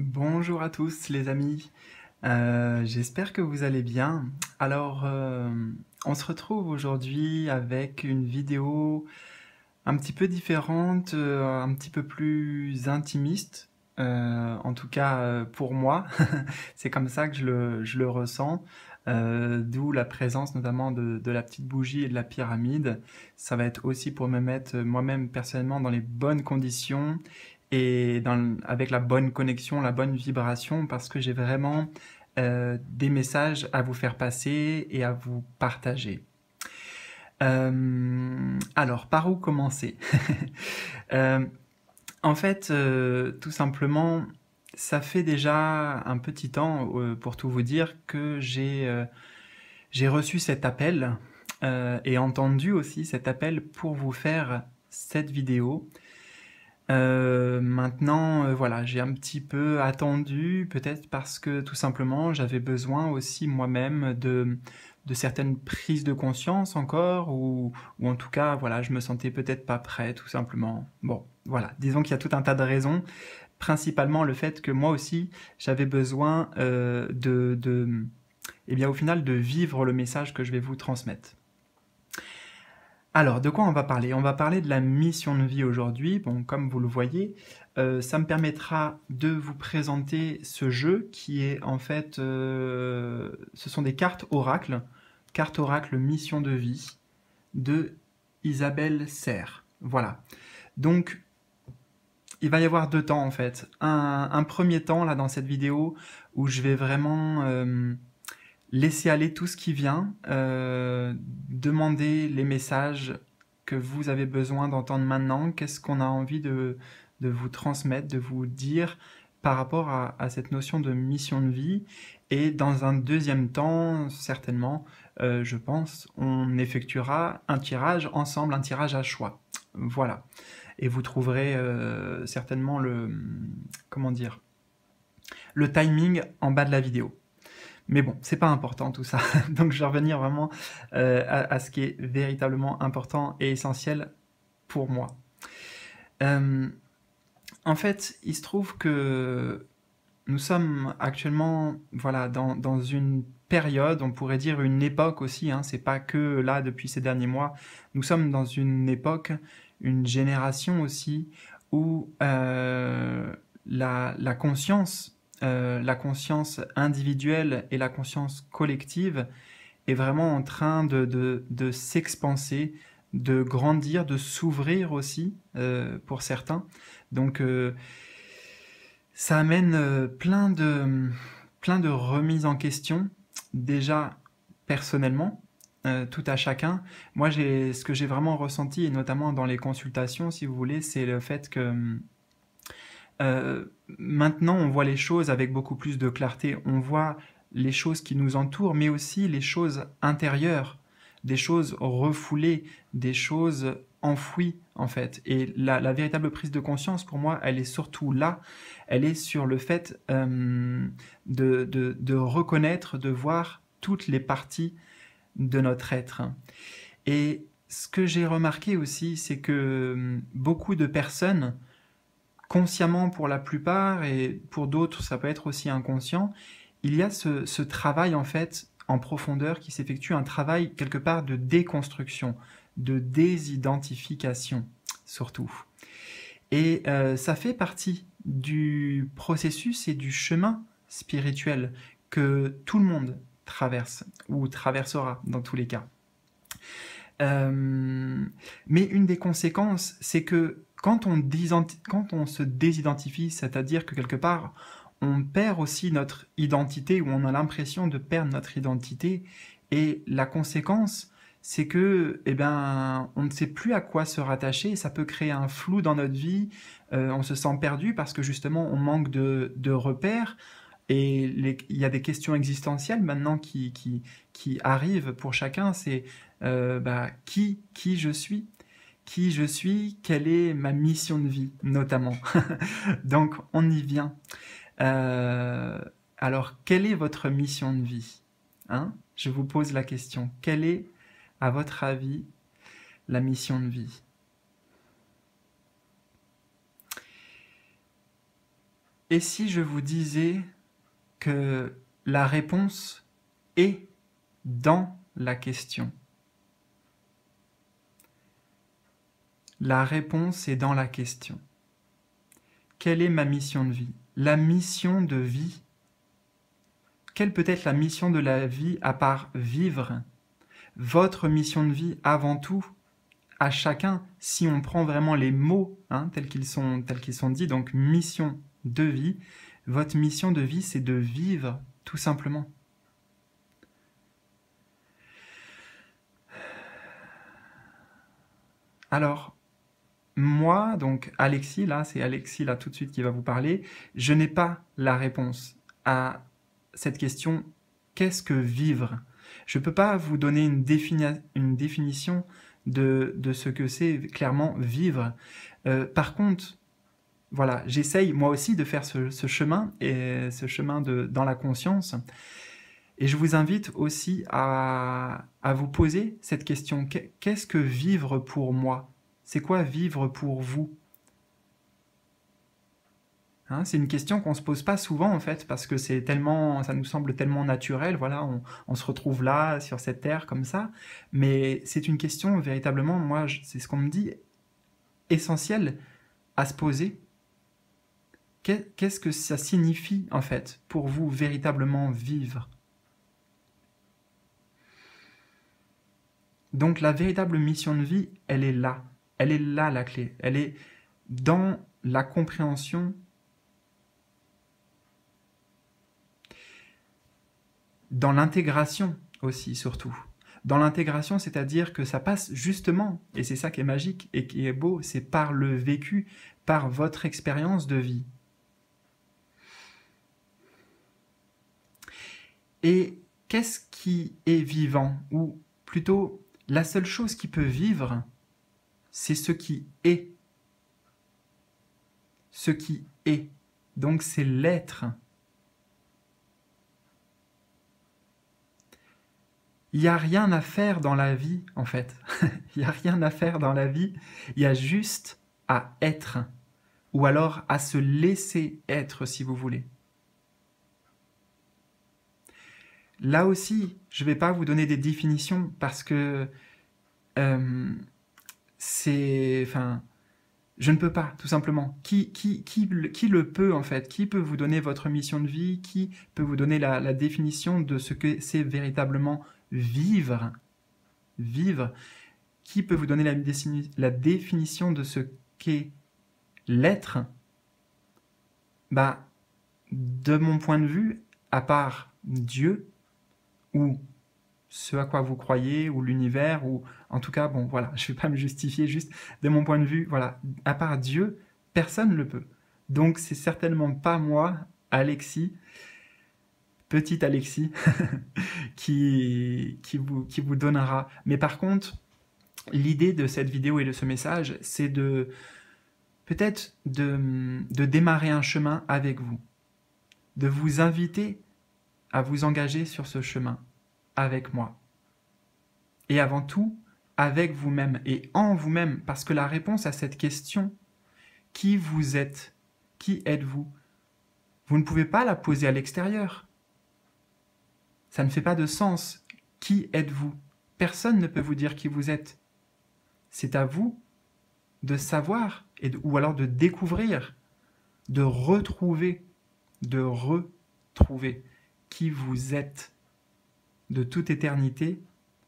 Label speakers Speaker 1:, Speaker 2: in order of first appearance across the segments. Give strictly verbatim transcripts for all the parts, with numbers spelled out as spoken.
Speaker 1: Bonjour à tous les amis, Euh, j'espère que vous allez bien. Alors, euh, on se retrouve aujourd'hui avec une vidéo un petit peu différente, euh, un petit peu plus intimiste, euh, en tout cas euh, pour moi. C'est comme ça que je le, je le ressens, euh, d'où la présence notamment de, de la petite bougie et de la pyramide. Ça va être aussi pour me mettre euh, moi-même personnellement dans les bonnes conditions et dans, avec la bonne connexion, la bonne vibration, parce que j'ai vraiment euh, des messages à vous faire passer et à vous partager. Euh, alors, par où commencer? Euh, En fait, euh, tout simplement, ça fait déjà un petit temps, euh, pour tout vous dire, que j'ai euh, j'ai reçu cet appel euh, et entendu aussi cet appel pour vous faire cette vidéo. Euh, maintenant, euh, voilà, j'ai un petit peu attendu, peut-être parce que tout simplement, j'avais besoin aussi moi-même de, de certaines prises de conscience encore, ou, ou en tout cas, voilà, je me sentais peut-être pas prêt, tout simplement. Bon, voilà, disons qu'il y a tout un tas de raisons, principalement le fait que moi aussi, j'avais besoin euh, de, de, eh bien, au final, de vivre le message que je vais vous transmettre. Alors, de quoi on va parler? On va parler de la mission de vie aujourd'hui. Bon, comme vous le voyez, euh, ça me permettra de vous présenter ce jeu qui est en fait, euh, ce sont des cartes oracle, cartes oracle mission de vie de Isabelle Serre. Voilà. Donc, il va y avoir deux temps en fait. Un, un premier temps là dans cette vidéo où je vais vraiment euh, laisser aller tout ce qui vient, euh, demander les messages que vous avez besoin d'entendre maintenant, qu'est-ce qu'on a envie de, de vous transmettre, de vous dire par rapport à, à cette notion de mission de vie. Et dans un deuxième temps, certainement, euh, je pense, on effectuera un tirage ensemble, un tirage à choix. Voilà. Et vous trouverez euh, certainement le, comment dire, le timing en bas de la vidéo. Mais bon, c'est pas important tout ça. Donc je vais revenir vraiment euh, à, à ce qui est véritablement important et essentiel pour moi. Euh, En fait, il se trouve que nous sommes actuellement voilà, dans, dans une période, on pourrait dire une époque aussi, hein, c'est pas que là depuis ces derniers mois, nous sommes dans une époque, une génération aussi, où euh, la, la conscience, euh, la conscience individuelle et la conscience collective est vraiment en train de, de, de s'expanser, de grandir, de s'ouvrir aussi euh, pour certains. Donc euh, ça amène euh, plein de, plein de remises en question, déjà personnellement, euh, tout à chacun. Moi, j'ai, ce que j'ai vraiment ressenti, et notamment dans les consultations, si vous voulez, c'est le fait que euh, maintenant, on voit les choses avec beaucoup plus de clarté. On voit les choses qui nous entourent, mais aussi les choses intérieures, des choses refoulées, des choses enfouies, en fait. Et la, la véritable prise de conscience, pour moi, elle est surtout là. Elle est sur le fait euh, de, de, de reconnaître, de voir toutes les parties de notre être. Et ce que j'ai remarqué aussi, c'est que hum, beaucoup de personnes, consciemment pour la plupart, et pour d'autres ça peut être aussi inconscient, il y a ce, ce travail en fait en profondeur qui s'effectue, un travail quelque part de déconstruction, de désidentification surtout. Et euh, ça fait partie du processus et du chemin spirituel que tout le monde traverse, ou traversera dans tous les cas. Euh, mais une des conséquences, c'est que quand on, quand on se désidentifie, c'est-à-dire que quelque part, on perd aussi notre identité, ou on a l'impression de perdre notre identité, et la conséquence, c'est que, eh ben, on ne sait plus à quoi se rattacher, ça peut créer un flou dans notre vie, euh, on se sent perdu parce que justement, on manque de, de repères, et les, il y a des questions existentielles maintenant qui, qui, qui arrivent pour chacun, c'est euh, bah, qui, qui je suis, qui je suis, quelle est ma mission de vie, notamment. Donc, on y vient. Euh, alors, quelle est votre mission de vie, hein? Je vous pose la question. Quelle est, à votre avis, la mission de vie? Et si je vous disais que la réponse est dans la question? La réponse est dans la question. Quelle est ma mission de vie? La mission de vie, quelle peut être la mission de la vie à part vivre? Votre mission de vie avant tout, à chacun, si on prend vraiment les mots hein, tels qu'ils sont, tels qu'ils sont dits, donc mission de vie, votre mission de vie, c'est de vivre, tout simplement. Alors, moi, donc Alexis, là, c'est Alexis là tout de suite qui va vous parler, je n'ai pas la réponse à cette question, qu'est-ce que vivre? Je ne peux pas vous donner une, défini une définition de, de ce que c'est clairement vivre. Euh, par contre, voilà, j'essaye moi aussi de faire ce, ce chemin, et ce chemin de, dans la conscience. Et je vous invite aussi à, à vous poser cette question, qu'est-ce que vivre pour moi? C'est quoi vivre pour vous? Hein, c'est une question qu'on ne se pose pas souvent en fait, parce que c'est tellement, ça nous semble tellement naturel, voilà, on, on se retrouve là, sur cette terre, comme ça, mais c'est une question véritablement, moi, c'est ce qu'on me dit, essentielle à se poser. Qu'est-ce que ça signifie en fait, pour vous, véritablement vivre? Donc la véritable mission de vie, elle est là, elle est là la clé, elle est dans la compréhension dans l'intégration aussi, surtout. Dans l'intégration, c'est-à-dire que ça passe justement, et c'est ça qui est magique et qui est beau, c'est par le vécu, par votre expérience de vie. Et qu'est-ce qui est vivant? Ou plutôt, la seule chose qui peut vivre, c'est ce qui est. Ce qui est. Donc c'est l'être. Il n'y a rien à faire dans la vie, en fait. Il n'y a rien à faire dans la vie. Il y a juste à être. Ou alors à se laisser être, si vous voulez. Là aussi, je ne vais pas vous donner des définitions parce que euh, c'est... Enfin, je ne peux pas, tout simplement. Qui, qui, qui, qui le peut, en fait? Qui peut vous donner votre mission de vie? Qui peut vous donner la, la définition de ce que c'est véritablement vivre? Vivre. Qui peut vous donner la, la définition de ce qu'est l'être? Bah, de mon point de vue, à part Dieu, ou ce à quoi vous croyez, ou l'univers, ou en tout cas, bon, voilà, je ne vais pas me justifier, juste de mon point de vue, voilà, à part Dieu, personne ne le peut. Donc, c'est certainement pas moi, Alexis, petit Alexis, qui, qui, vous, qui vous donnera. Mais par contre, l'idée de cette vidéo et de ce message, c'est de peut-être de, de démarrer un chemin avec vous, de vous inviter à vous engager sur ce chemin avec moi. Et avant tout, avec vous-même et en vous-même, parce que la réponse à cette question, qui vous êtes, qui êtes-vous, vous ne pouvez pas la poser à l'extérieur. Ça ne fait pas de sens. Qui êtes-vous? Personne ne peut vous dire qui vous êtes. C'est à vous de savoir, et de, ou alors de découvrir, de retrouver, de retrouver qui vous êtes de toute éternité.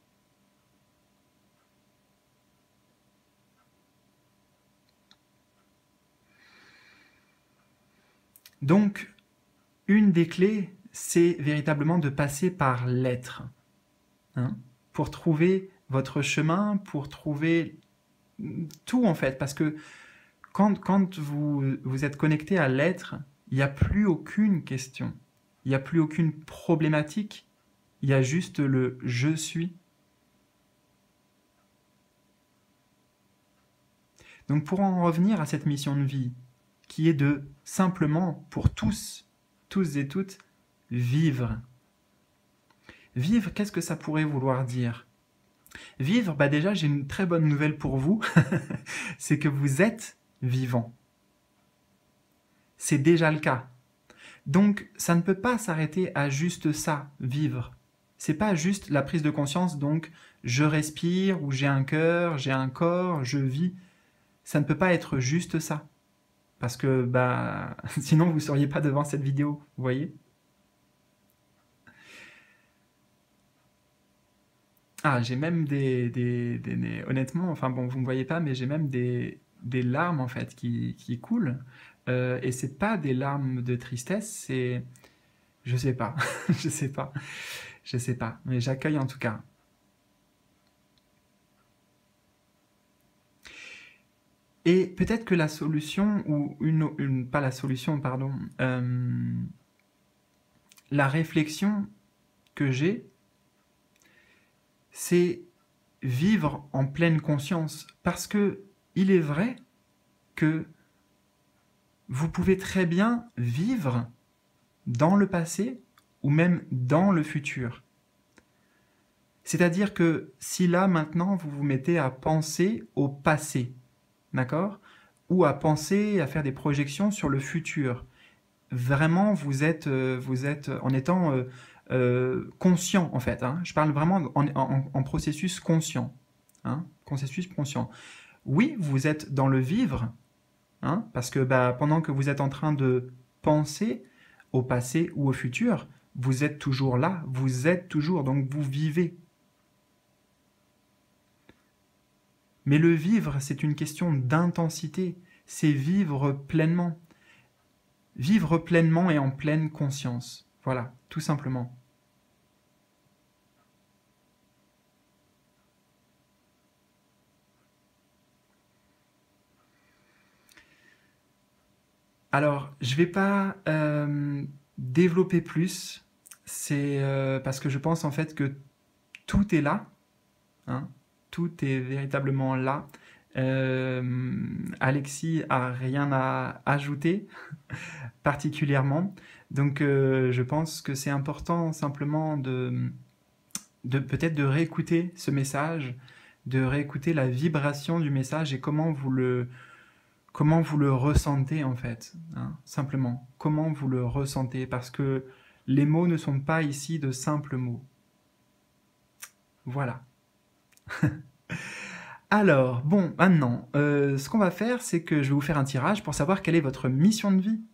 Speaker 1: Donc, une des clés, c'est véritablement de passer par l'être, hein, pour trouver votre chemin, pour trouver tout en fait, parce que quand, quand vous, vous êtes connecté à l'être, il n'y a plus aucune question, il n'y a plus aucune problématique, il y a juste le « je suis ». Donc pour en revenir à cette mission de vie, qui est de simplement, pour tous, tous et toutes, vivre. Vivre, qu'est-ce que ça pourrait vouloir dire? Vivre, bah déjà j'ai une très bonne nouvelle pour vous, c'est que vous êtes vivant. C'est déjà le cas. Donc, ça ne peut pas s'arrêter à juste ça, vivre. C'est pas juste la prise de conscience, donc je respire, ou j'ai un cœur, j'ai un corps, je vis. Ça ne peut pas être juste ça. Parce que, bah, sinon vous ne seriez pas devant cette vidéo, vous voyez? Ah, j'ai même des, des, des- des- honnêtement, enfin bon, vous ne me voyez pas, mais j'ai même des, des larmes en fait qui, qui coulent. Euh, et c'est pas des larmes de tristesse, c'est, je sais pas, je sais pas, je sais pas, mais j'accueille en tout cas. Et peut-être que la solution, ou une, une- pas la solution, pardon, euh, la réflexion que j'ai, c'est vivre en pleine conscience. Parce que il est vrai que vous pouvez très bien vivre dans le passé ou même dans le futur. C'est-à-dire que si là maintenant vous vous mettez à penser au passé, d'accord? Ou à penser, à faire des projections sur le futur, vraiment vous êtes, euh, vous êtes en étant euh, euh, conscient en fait. Hein. Je parle vraiment en, en- en processus conscient. Hein, processus conscient. Oui, vous êtes dans le vivre, hein, parce que bah, pendant que vous êtes en train de penser au passé ou au futur, vous êtes toujours là, vous êtes toujours, donc vous vivez. Mais le vivre, c'est une question d'intensité, c'est vivre pleinement. Vivre pleinement et en pleine conscience. Voilà, tout simplement. Alors, je vais pas euh, développer plus, c'est euh, parce que je pense en fait que tout est là, hein, tout est véritablement là. Euh, Alexis a rien à ajouter particulièrement, donc euh, je pense que c'est important simplement de, de peut-être de réécouter ce message, de réécouter la vibration du message et comment vous le comment vous le ressentez en fait, hein, simplement. Comment vous le ressentez, parce que les mots ne sont pas ici de simples mots. Voilà. Alors, bon, maintenant, euh, ce qu'on va faire, c'est que je vais vous faire un tirage pour savoir quelle est votre mission de vie.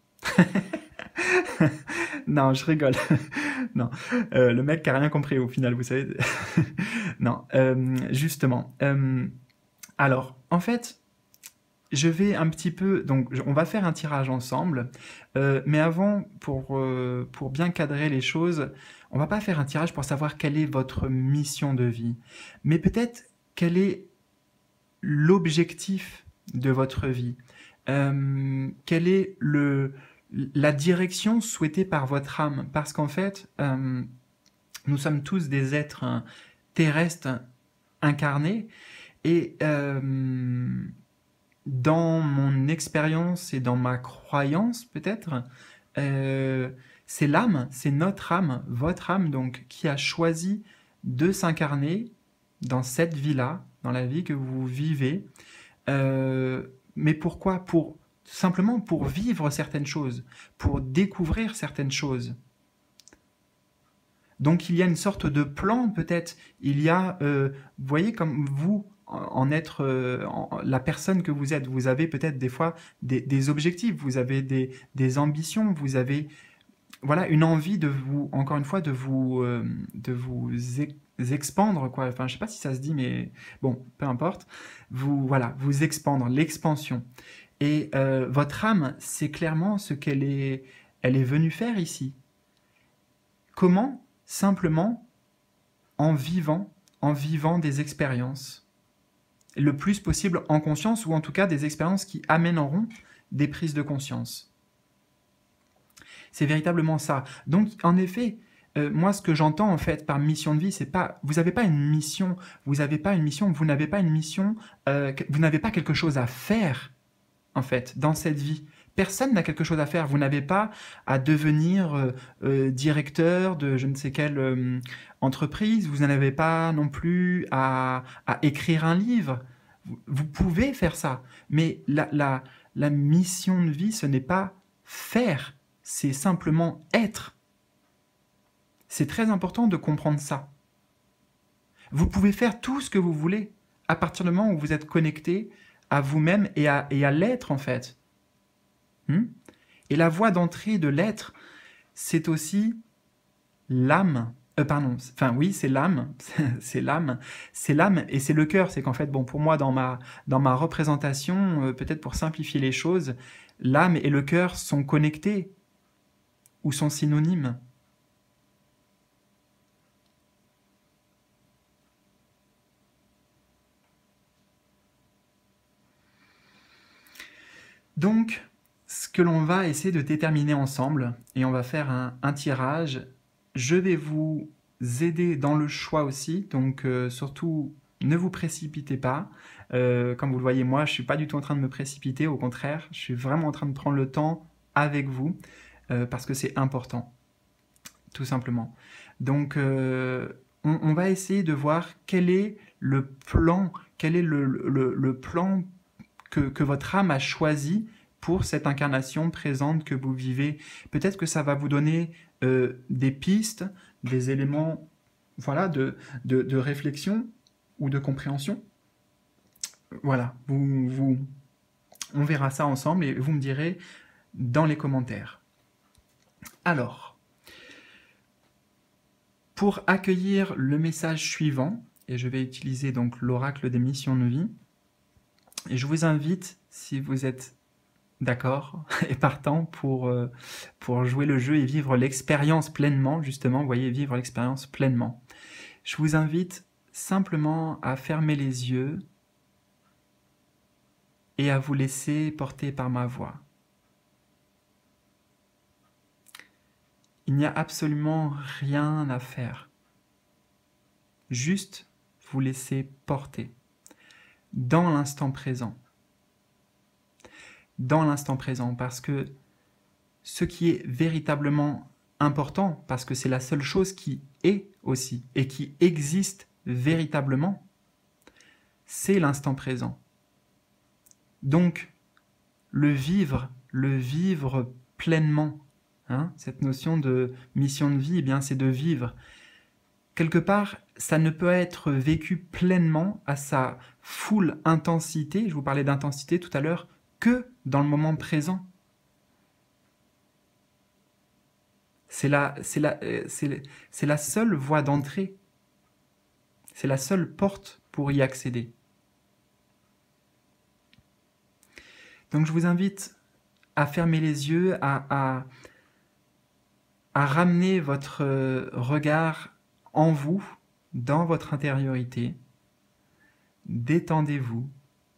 Speaker 1: Non, je rigole. Non, euh, le mec qui a rien compris au final, vous savez. Non, euh, justement. Euh, alors, en fait, je vais un petit peu, donc on va faire un tirage ensemble, euh, mais avant, pour, euh, pour bien cadrer les choses, on va pas faire un tirage pour savoir quelle est votre mission de vie, mais peut-être quel est l'objectif de votre vie, euh, quelle est le, la direction souhaitée par votre âme, parce qu'en fait, euh, nous sommes tous des êtres hein, terrestres incarnés, et euh, dans mon expérience et dans ma croyance peut-être, euh, c'est l'âme, c'est notre âme, votre âme donc, qui a choisi de s'incarner dans cette vie-là, dans la vie que vous vivez. Euh, mais pourquoi? Pour simplement pour vivre certaines choses, pour découvrir certaines choses. Donc il y a une sorte de plan peut-être. Il y a, euh, vous voyez, comme vous, en être euh, en, la personne que vous êtes, vous avez peut-être des fois des, des objectifs, vous avez des, des ambitions, vous avez voilà une envie de vous, encore une fois, de vous euh, de vous ex- expandre quoi. Enfin, je sais pas si ça se dit, mais bon, peu importe. Vous voilà, vous expandre, l'expansion. Et euh, votre âme, c'est clairement ce qu'elle est, elle est venue faire ici. Comment? Simplement en vivant, en vivant des expériences, le plus possible en conscience, ou en tout cas des expériences qui amèneront des prises de conscience. C'est véritablement ça. Donc, en effet, euh, moi, ce que j'entends en fait par mission de vie, c'est pas, vous n'avez pas une mission, vous n'avez pas une mission, vous n'avez pas une mission, euh, vous n'avez pas quelque chose à faire en fait dans cette vie. Personne n'a quelque chose à faire. Vous n'avez pas à devenir euh, euh, directeur de je ne sais quelle euh, entreprise. Vous n'avez pas non plus à, à écrire un livre. Vous, vous pouvez faire ça. Mais la, la, la mission de vie, ce n'est pas faire. c'est simplement être. C'est très important de comprendre ça. Vous pouvez faire tout ce que vous voulez à partir du moment où vous êtes connecté à vous-même et à, et à l'être, en fait. Hmm? Et la voie d'entrée de l'être, c'est aussi l'âme. Euh, pardon, enfin oui, c'est l'âme, c'est l'âme, c'est l'âme et c'est le cœur. C'est qu'en fait, bon, pour moi, dans ma, dans ma représentation, euh, peut-être pour simplifier les choses, l'âme et le cœur sont connectés ou sont synonymes. Donc, ce que l'on va essayer de déterminer ensemble, et on va faire un, un tirage, je vais vous aider dans le choix aussi, donc euh, surtout ne vous précipitez pas. Euh, comme vous le voyez, moi je ne suis pas du tout en train de me précipiter, au contraire, je suis vraiment en train de prendre le temps avec vous, euh, parce que c'est important, tout simplement. Donc euh, on, on va essayer de voir quel est le plan, quel est le, le, le plan que, que votre âme a choisi pour cette incarnation présente que vous vivez. Peut-être que ça va vous donner euh, des pistes, des éléments voilà, de, de, de réflexion ou de compréhension. Voilà, vous, vous, on verra ça ensemble et vous me direz dans les commentaires. Alors, pour accueillir le message suivant, et je vais utiliser donc l'oracle des missions de vie, et je vous invite, si vous êtes d'accord et partant pour, euh, pour jouer le jeu et vivre l'expérience pleinement, justement, vous voyez, vivre l'expérience pleinement. Je vous invite simplement à fermer les yeux et à vous laisser porter par ma voix. Il n'y a absolument rien à faire. Juste vous laisser porter dans l'instant présent. Dans l'instant présent, parce que ce qui est véritablement important, parce que c'est la seule chose qui est aussi, et qui existe véritablement, c'est l'instant présent. Donc, le vivre, le vivre pleinement, hein, cette notion de mission de vie, eh bien, c'est de vivre. Quelque part, ça ne peut être vécu pleinement à sa full intensité, je vous parlais d'intensité tout à l'heure, que dans le moment présent. C'est la, c'est la, c'est, c'est la seule voie d'entrée. C'est la seule porte pour y accéder. Donc je vous invite à fermer les yeux, à, à, à ramener votre regard en vous, dans votre intériorité. Détendez-vous.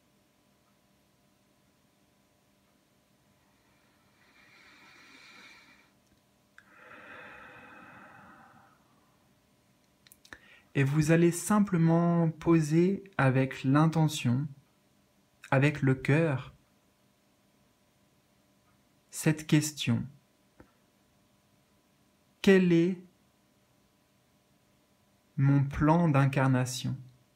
Speaker 1: Et vous allez simplement poser avec l'intention, avec le cœur, cette question. Quel est mon plan d'incarnation?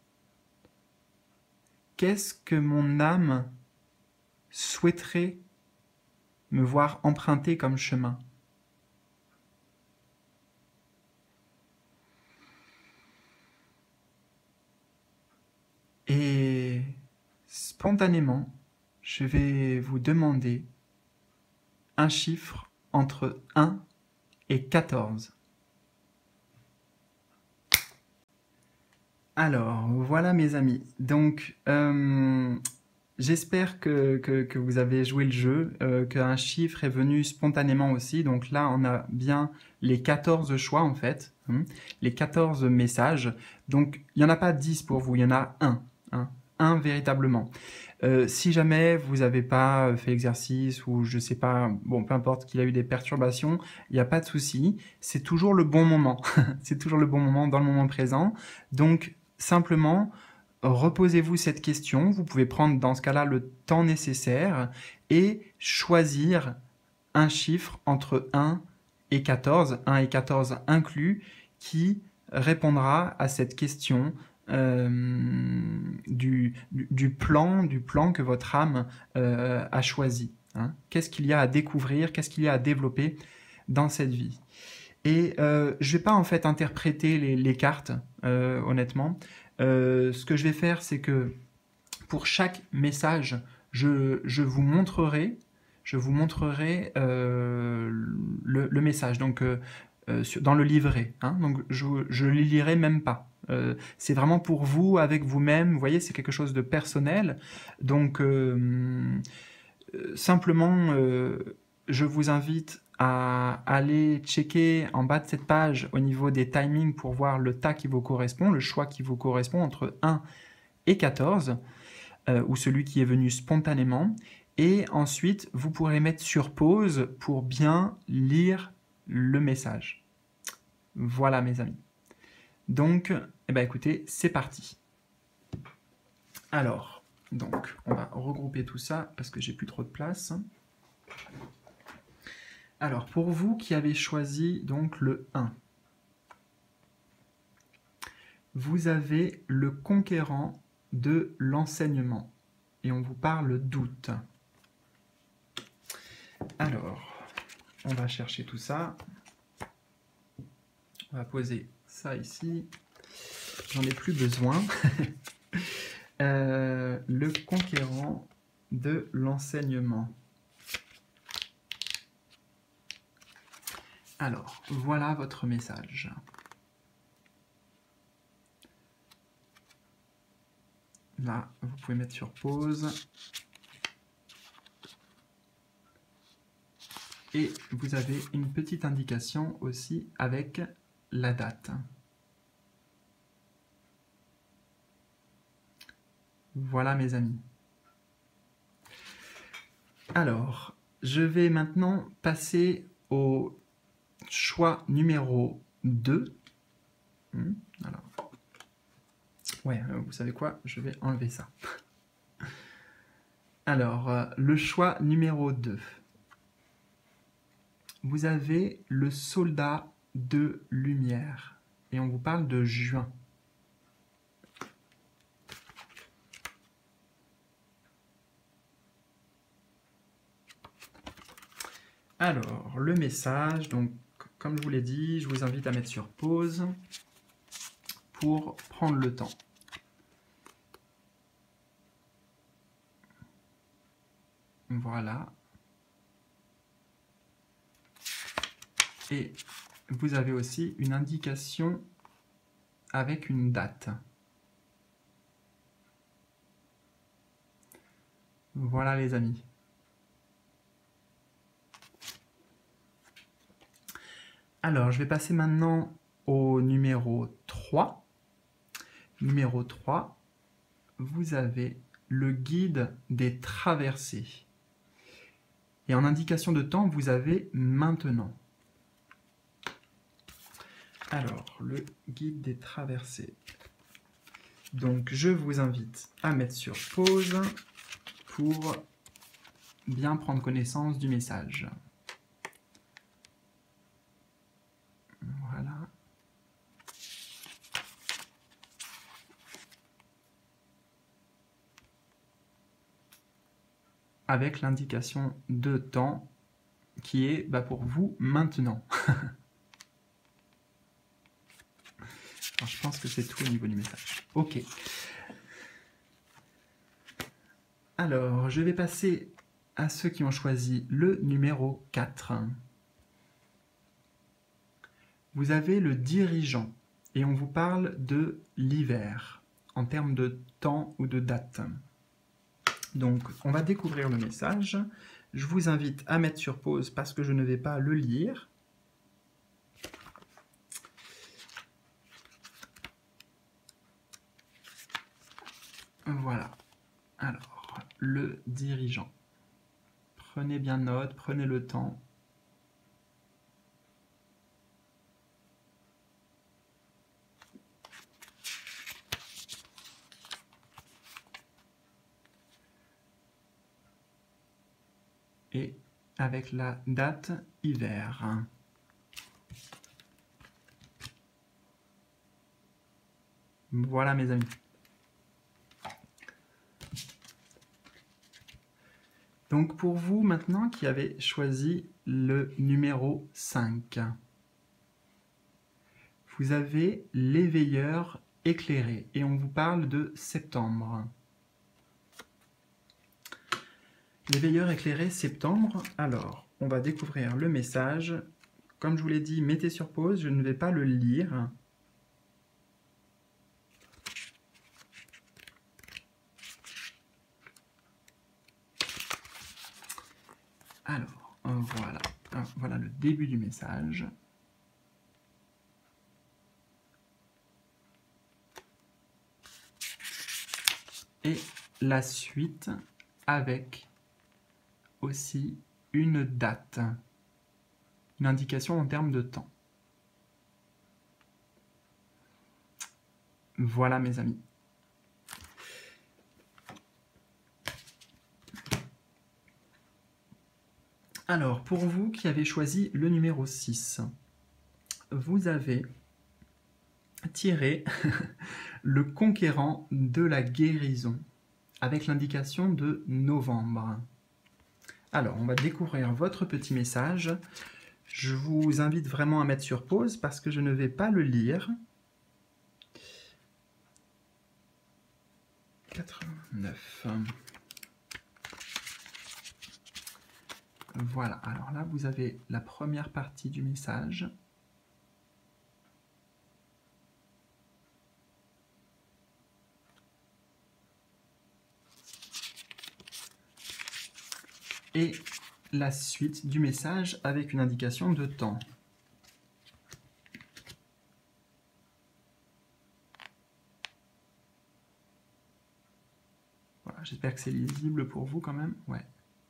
Speaker 1: Qu'est-ce que mon âme souhaiterait me voir emprunter comme chemin? Et spontanément, je vais vous demander un chiffre entre un et quatorze. Alors, voilà mes amis. Donc, euh, j'espère que, que, que vous avez joué le jeu, euh, qu'un chiffre est venu spontanément aussi. Donc là, on a bien les quatorze choix en fait, hein, les quatorze messages. Donc, il n'y en a pas dix pour vous, il y en a un. Hein, un véritablement. Euh, si jamais vous n'avez pas fait l'exercice ou je sais pas, bon, peu importe qu'il y a eu des perturbations, il n'y a pas de souci. C'est toujours le bon moment. C'est toujours le bon moment dans le moment présent. Donc, simplement, reposez-vous cette question. Vous pouvez prendre dans ce cas-là le temps nécessaire et choisir un chiffre entre un et quatorze, un et quatorze inclus, qui répondra à cette question Euh, du, du, du plan, du plan que votre âme euh, a choisi. Hein. Qu'est-ce qu'il y a à découvrir, qu'est-ce qu'il y a à développer dans cette vie. Et euh, je ne vais pas en fait interpréter les, les cartes, euh, honnêtement. Euh, ce que je vais faire, c'est que pour chaque message, je, je vous montrerai, je vous montrerai euh, le, le message. Donc euh, euh, sur, dans le livret. Hein, donc je ne le lirai même pas. Euh, c'est vraiment pour vous, avec vous-même. Vous voyez, c'est quelque chose de personnel. Donc euh, euh, simplement, euh, je vous invite à aller checker en bas de cette page au niveau des timings pour voir le tas qui vous correspond, le choix qui vous correspond entre un et quatorze, euh, ou celui qui est venu spontanément. Et ensuite, vous pourrez mettre sur pause pour bien lire le message. Voilà mes amis. Donc, eh ben, écoutez, c'est parti. Alors, donc, on va regrouper tout ça parce que j'ai plus trop de place. Alors, pour vous qui avez choisi donc le un, vous avez le conquérant de l'enseignement et on vous parle d'août. Alors, on va chercher tout ça. On va poser ça ici. J'en ai plus besoin. euh, le conquérant de l'enseignement. Alors, voilà votre message. Là, vous pouvez mettre sur pause. Et vous avez une petite indication aussi avec la date. Voilà mes amis. Alors, je vais maintenant passer au choix numéro deux. Alors, ouais, vous savez quoi? Je vais enlever ça. Alors, le choix numéro deux. Vous avez le soldat de lumière. Et on vous parle de juin. Alors, le message, donc, comme je vous l'ai dit, je vous invite à mettre sur pause pour prendre le temps. Voilà. Et vous avez aussi une indication avec une date. Voilà les amis. Alors, je vais passer maintenant au numéro trois. Numéro trois, vous avez le guide des traversées. Et en indication de temps, vous avez maintenant. Alors, le guide des traversées. Donc, je vous invite à mettre sur pause pour bien prendre connaissance du message. Voilà. Avec l'indication de temps qui est bah, pour vous maintenant. Alors, je pense que c'est tout au niveau du message. Ok. Alors, je vais passer à ceux qui ont choisi le numéro quatre. Vous avez le dirigeant et on vous parle de l'hiver en termes de temps ou de date. Donc, on va découvrir le message. Je vous invite à mettre sur pause parce que je ne vais pas le lire. Voilà. Alors, le dirigeant. Prenez bien note, prenez le temps. Et avec la date hiver. Voilà mes amis. Donc pour vous maintenant qui avez choisi le numéro cinq, vous avez l'éveilleur éclairé et on vous parle de septembre. L'éveilleur éclairé septembre, alors on va découvrir le message. Comme je vous l'ai dit, mettez sur pause, je ne vais pas le lire. Alors, voilà, voilà le début du message. Et la suite avec aussi une date, une indication en termes de temps. Voilà mes amis. Alors, pour vous qui avez choisi le numéro six, vous avez tiré le conquérant de la guérison avec l'indication de novembre. Alors, on va découvrir votre petit message. Je vous invite vraiment à mettre sur pause parce que je ne vais pas le lire. quatre-vingt-neuf. Voilà, alors là, vous avez la première partie du message. Et la suite du message avec une indication de temps. Voilà, j'espère que c'est lisible pour vous quand même. Ouais.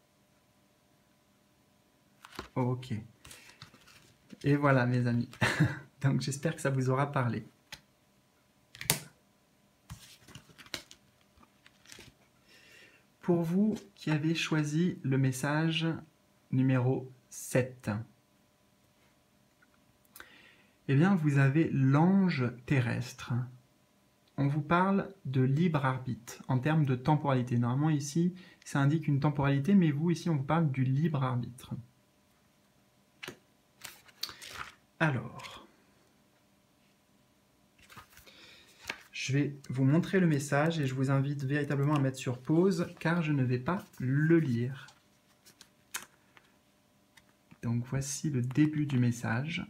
Speaker 1: Ok. Et voilà mes amis. Donc j'espère que ça vous aura parlé. Pour vous qui avez choisi le message numéro sept, eh bien vous avez l'ange terrestre. On vous parle de libre arbitre en termes de temporalité. Normalement ici, ça indique une temporalité, mais vous ici, on vous parle du libre arbitre. Alors, je vais vous montrer le message et je vous invite véritablement à mettre sur pause car je ne vais pas le lire. Donc voici le début du message.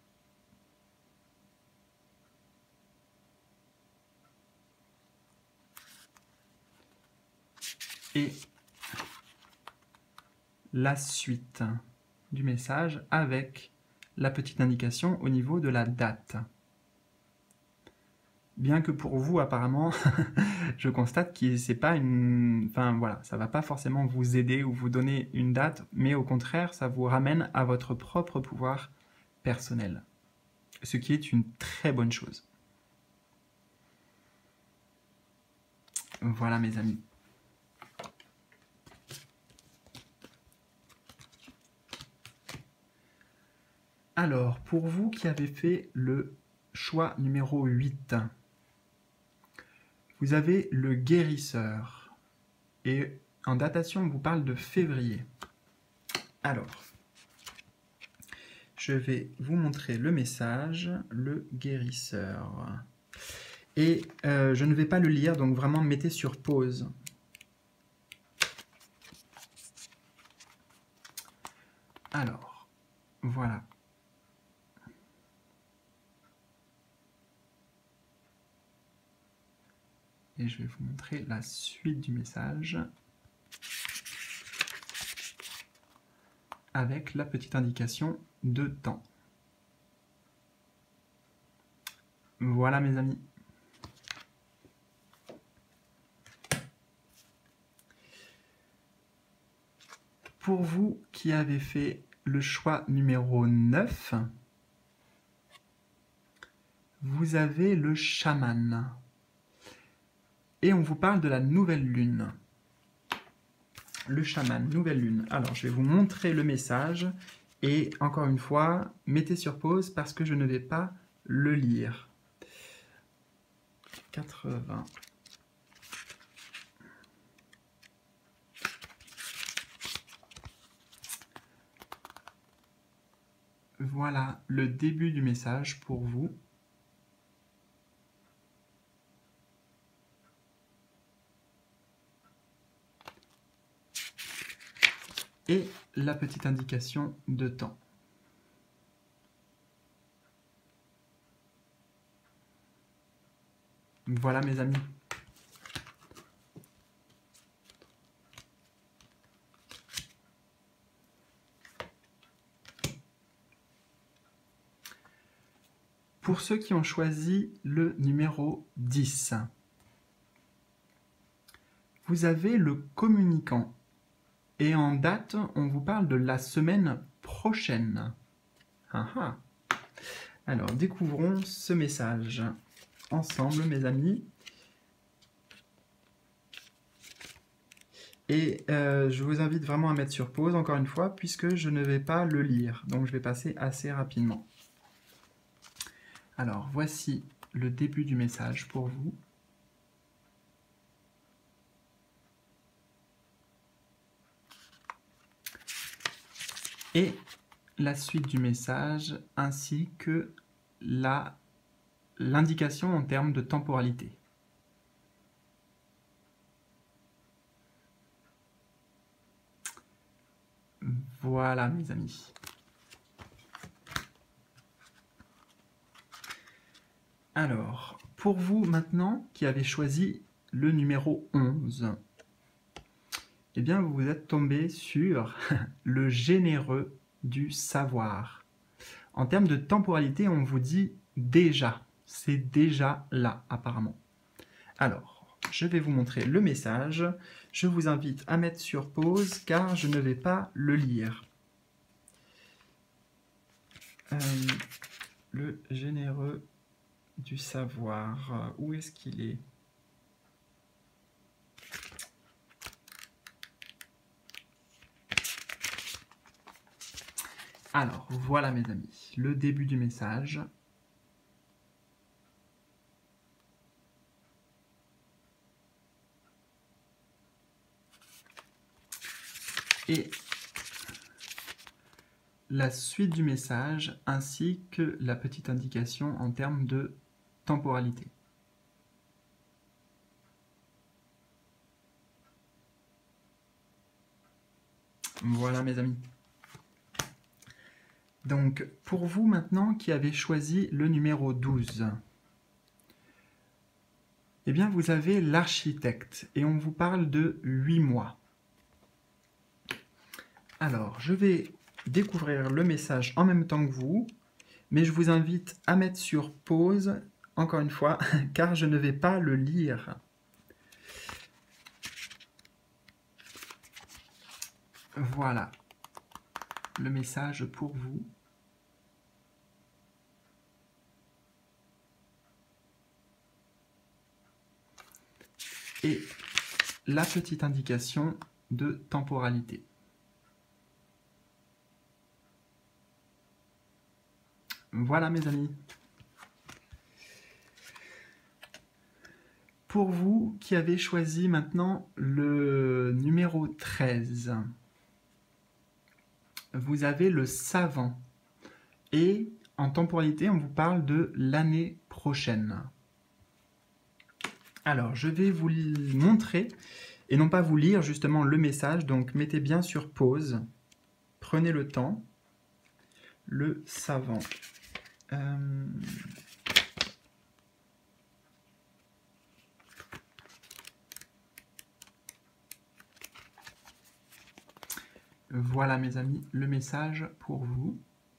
Speaker 1: Et la suite du message avec la petite indication au niveau de la date. Bien que pour vous, apparemment, je constate que c'est pas une... Enfin, voilà, ça va pas forcément vous aider ou vous donner une date, mais au contraire, ça vous ramène à votre propre pouvoir personnel. Ce qui est une très bonne chose. Voilà, mes amis. Alors, pour vous qui avez fait le choix numéro huit, vous avez le guérisseur. Et en datation, on vous parle de février. Alors, je vais vous montrer le message, le guérisseur. Et euh, je ne vais pas le lire, donc vraiment mettez sur pause. Alors, voilà. Et je vais vous montrer la suite du message avec la petite indication de temps. Voilà mes amis. Pour vous qui avez fait le choix numéro neuf, vous avez le chaman. Et on vous parle de la nouvelle lune. Le chaman, nouvelle lune. Alors, je vais vous montrer le message. Et encore une fois, mettez sur pause parce que je ne vais pas le lire. quatre-vingts. Voilà le début du message pour vous. Et la petite indication de temps. Voilà mes amis. Pour ceux qui ont choisi le numéro dix, vous avez le communicant. Et en date, on vous parle de la semaine prochaine. Ah ah. Alors, découvrons ce message ensemble, mes amis. Et euh, je vous invite vraiment à mettre sur pause, encore une fois, puisque je ne vais pas le lire. Donc, je vais passer assez rapidement. Alors, voici le début du message pour vous. Et la suite du message, ainsi que la, l'indication en termes de temporalité. Voilà, mes amis. Alors, pour vous maintenant qui avez choisi le numéro onze, eh bien, vous vous êtes tombé sur le généreux du savoir. En termes de temporalité, on vous dit déjà. C'est déjà là, apparemment. Alors, je vais vous montrer le message. Je vous invite à mettre sur pause, car je ne vais pas le lire. Euh, le généreux du savoir. Où est-ce qu'il est ? Alors, voilà mes amis, le début du message. Et la suite du message, ainsi que la petite indication en termes de temporalité. Voilà mes amis. Donc, pour vous maintenant qui avez choisi le numéro douze, eh bien vous avez l'architecte et on vous parle de huit mois. Alors, je vais découvrir le message en même temps que vous, mais je vous invite à mettre sur pause, encore une fois, car je ne vais pas le lire. Voilà le message pour vous. Et la petite indication de temporalité. Voilà mes amis. Pour vous qui avez choisi maintenant le numéro treize, vous avez le savant. Et en temporalité, on vous parle de l'année prochaine. Alors, je vais vous montrer, et non pas vous lire justement le message, donc mettez bien sur pause, prenez le temps. Le savant. Euh... Voilà mes amis, le message pour vous.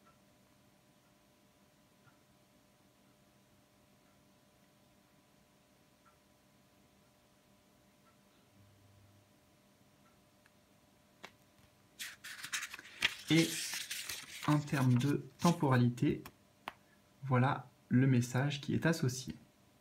Speaker 1: Et en termes de temporalité, voilà le message qui est associé.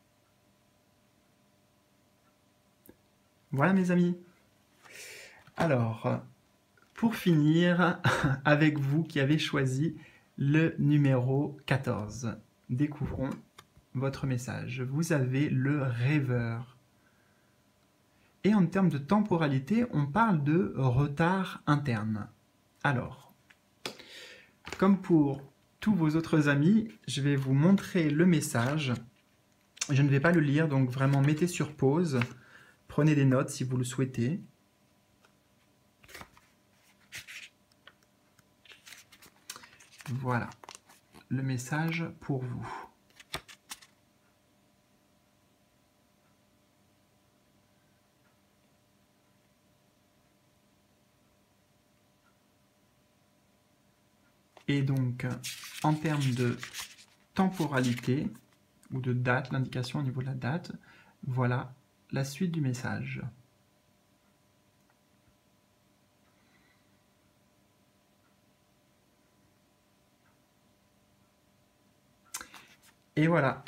Speaker 1: Voilà mes amis. Alors, pour finir, avec vous qui avez choisi le numéro quatorze, découvrons votre message. Vous avez le rêveur. Et en termes de temporalité, on parle de retard interne. Alors, comme pour tous vos autres amis, je vais vous montrer le message. Je ne vais pas le lire, donc vraiment mettez sur pause. Prenez des notes si vous le souhaitez. Voilà, le message pour vous. Et donc, en termes de temporalité, ou de date, l'indication au niveau de la date, voilà la suite du message. Et voilà.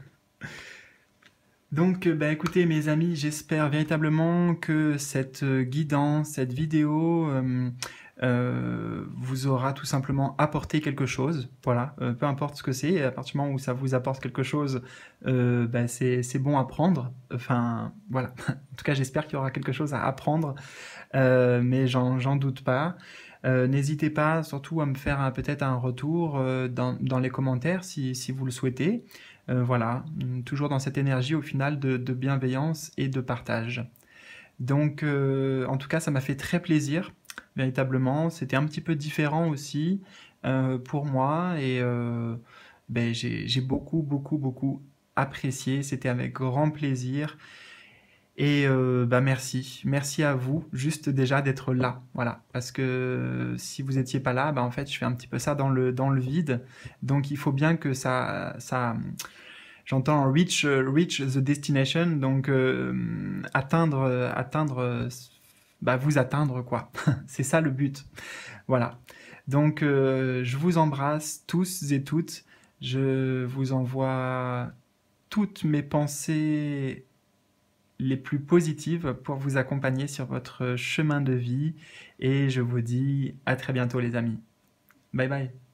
Speaker 1: Donc, bah, écoutez mes amis, j'espère véritablement que cette guidance, cette vidéo euh, euh, vous aura tout simplement apporté quelque chose. Voilà, euh, peu importe ce que c'est, à partir du moment où ça vous apporte quelque chose, euh, bah, c'est bon à prendre. Enfin, voilà. En tout cas, j'espère qu'il y aura quelque chose à apprendre, euh, mais j'en doute pas. Euh, N'hésitez pas surtout à me faire peut-être un retour euh, dans, dans les commentaires si, si vous le souhaitez. Euh, voilà, toujours dans cette énergie au final de, de bienveillance et de partage. Donc, euh, en tout cas, ça m'a fait très plaisir, véritablement. C'était un petit peu différent aussi euh, pour moi et euh, ben, j'ai beaucoup, beaucoup, beaucoup apprécié. C'était avec grand plaisir. Et euh, bah merci, merci à vous, juste déjà d'être là, voilà. Parce que si vous n'étiez pas là, bah en fait, je fais un petit peu ça dans le, dans le vide. Donc, il faut bien que ça, ça j'entends reach, reach the destination, donc euh, atteindre, atteindre, bah vous atteindre quoi. C'est ça le but, voilà. Donc, euh, je vous embrasse tous et toutes. Je vous envoie toutes mes pensées les plus positives pour vous accompagner sur votre chemin de vie et je vous dis à très bientôt les amis. Bye bye.